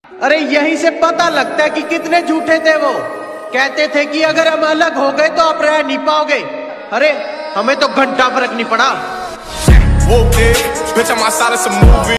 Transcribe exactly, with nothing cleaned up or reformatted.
अरे यहीं से पता लगता है कि कितने झूठे थे वो। कहते थे कि अगर हम अलग हो गए तो आप रह नहीं पाओगे। अरे हमें तो घंटा फर्क नहीं पड़ा।